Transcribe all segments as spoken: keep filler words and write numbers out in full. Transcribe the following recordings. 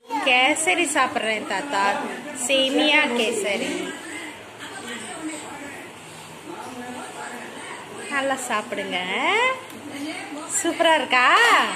கேசரி சாப்பிட்றேன் தாத்தா, சேமியா கேசரி. நல்லா சாப்பிடுங்க. சூப்பரா இருக்கா?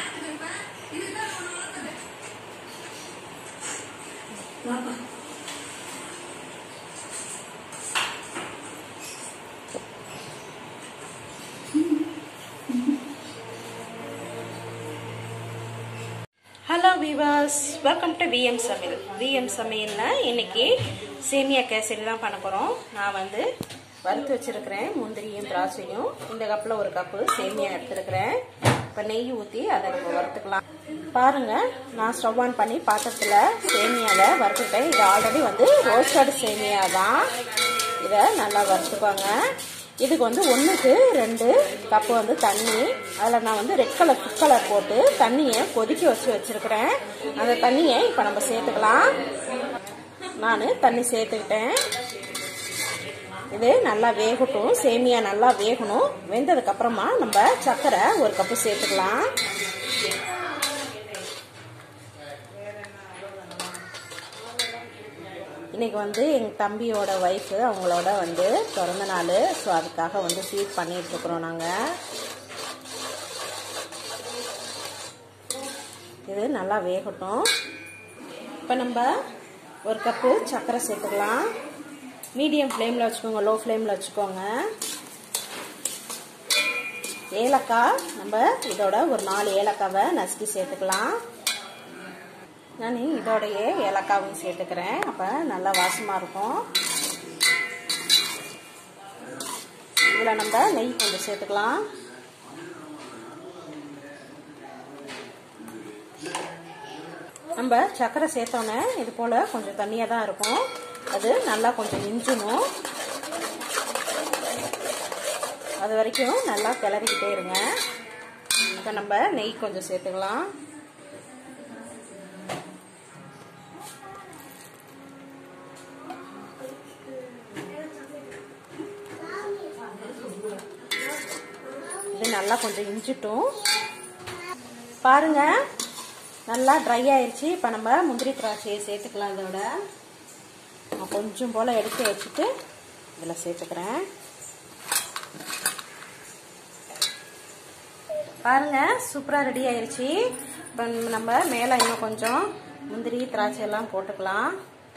Hello viewers, welcome to VM சமையல். விஎம் சமையலில் இன்னைக்கு சேமியா கேசரி தான் பண்ண போகிறோம். நான் வந்து வறுத்து வச்சுருக்கிறேன் முந்திரியும் திராட்சையும். இந்த கப்பில் ஒரு கப்பு சேமியா எடுத்துருக்கிறேன். இப்போ நெய் ஊற்றி அதை நம்ம வறுத்துக்கலாம். பாருங்கள், நான் ஸ்டவ் ஆன் பண்ணி பாத்திரத்தில் சேமியாவை வறுத்துக்கிட்டேன். இது ஆல்ரெடி வந்து ரோஸ்டட் சேமியா தான். இதை நல்லா வறுத்துப்பாங்க. இதுக்கு வந்து ஒன்றுக்கு ரெண்டு கப்பு வந்து தண்ணி. அதில் நான் வந்து ரெட் கலர் ஃபுட் கலர் போட்டு தண்ணியை கொதிக்க வச்சு வச்சுருக்கிறேன். அந்த தண்ணியை இப்போ நம்ம சேர்த்துக்கலாம். நான் தண்ணி சேர்த்துக்கிட்டேன். இது நல்லா வேகட்டும், சேமியா நல்லா வேகணும். வெந்ததுக்கப்புறமா நம்ம சர்க்கரை ஒரு கப்பு சேர்த்துக்கலாம். இன்னைக்கு வந்து எங்கள் தம்பியோட ஒய்ஃபு அவங்களோட வந்து பிறந்த நாள். ஸோ அதுக்காக வந்து ஸ்வீட் பண்ணிகிட்ருக்குறோம் நாங்கள். இது நல்லா வேகட்டும். இப்போ நம்ம ஒரு கப்பு சர்க்கரை சேர்த்துக்கலாம். மீடியம் ஃப்ளேமில் வச்சுக்கோங்க, லோ ஃப்ளேமில் வச்சுக்கோங்க. ஏலக்காய் நம்ம இதோட ஒரு நாலு ஏலக்காவை நசுக்கி சேர்த்துக்கலாம். நான் இதோடைய ஏலக்காவும் சேர்த்துக்கிறேன். அப்போ நல்லா வாசமாக இருக்கும். இதில் நம்ம நெய் கொஞ்சம் சேர்த்துக்கலாம். நம்ம சர்க்கரை சேர்த்தோன்னே இது போல் கொஞ்சம் தண்ணியாக தான் இருக்கும். அது நல்லா கொஞ்சம் மிஞ்சணும். அது வரைக்கும் நல்லா கிளறிக்கிட்டே இருங்க. இப்போ நம்ம நெய் கொஞ்சம் சேர்த்துக்கலாம். இது நல்லா கொஞ்சம் இஞ்சிட்டும். பாருங்க, நல்லா ட்ரை ஆயிடுச்சு. இப்போ நம்ம முந்திரி திராட்சையை சேர்த்துக்கலாம். இதோட நான் கொஞ்சம் போல் எடுத்து வச்சுட்டு இதில் சேர்த்துக்கிறேன். பாருங்க, சூப்பராக ரெடி ஆயிடுச்சு. இப்போ நம்ம மேலே இன்னும் கொஞ்சம் முந்திரி திராட்சை எல்லாம் போட்டுக்கலாம்.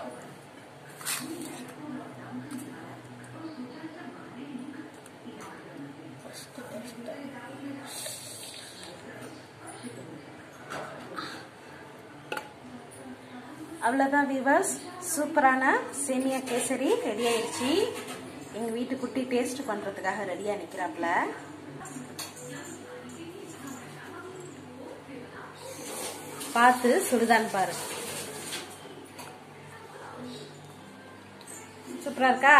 அவ்வளோதான் வீவர்ஸ், சூப்பரான சேமியா கேசரி ரெடி ஆயிடுச்சு. எங்கள் வீட்டு குட்டி டேஸ்ட் பண்ணுறதுக்காக ரெடியாக நிற்கிறாப்புல. பார்த்து சுடுதான் பாரு. சூப்பரா இருக்கா?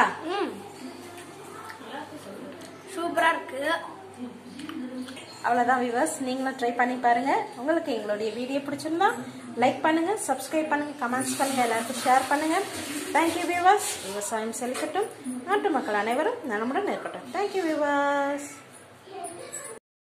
சூப்பரா இருக்கு. அவ்வளோதான் வீவர்ஸ், நீங்களும் ட்ரை பண்ணி பாருங்க. உங்களுக்கு எங்களுடைய வீடியோ பிடிச்சிருந்தா லைக் பண்ணுங்க, சப்ஸ்கிரைப் பண்ணுங்க, கமெண்ட்ஸ் பண்ணுங்க, எல்லாருக்கும் ஷேர் பண்ணுங்க. Thank you viewers. விவசாயம் செழிக்கட்டும், நாட்டு மக்கள் அனைவரும் நலமுடன் இருக்கட்டும். Thank you viewers.